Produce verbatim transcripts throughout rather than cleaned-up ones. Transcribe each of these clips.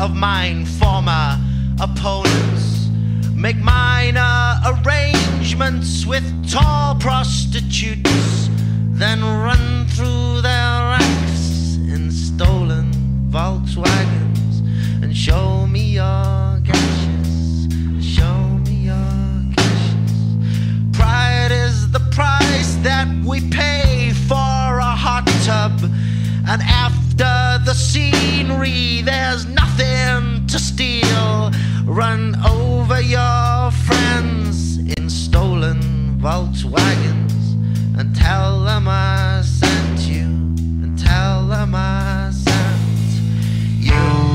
of mine former opponents, make minor arrangements with tall prostitutes, then run through their ranks in stolen Volkswagens and show me your gashes, show me your gashes. Pride is the price that we pay for a hot tub, and after the scenery there's nothing to steal. Run over your friends in stolen Volkswagens and tell them I sent you, and tell them I sent you.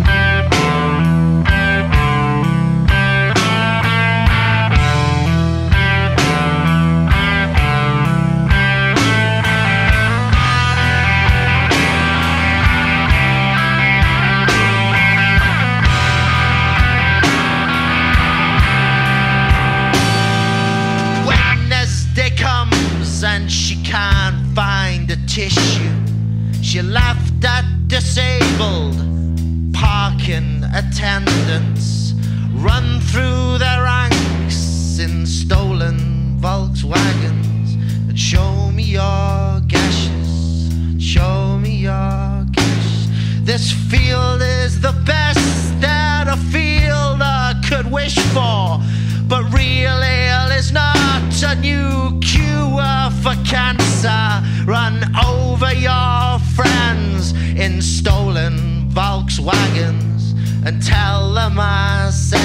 And she can't find a tissue. She laughed at disabled parking attendants, run through their ranks in stolen Volkswagens, and show me your gashes, show me your gashes. This field is the best that a fielder could wish for, but real ale is not a new cure for cancer. Run over your friends in stolen Volkswagens and tell them I said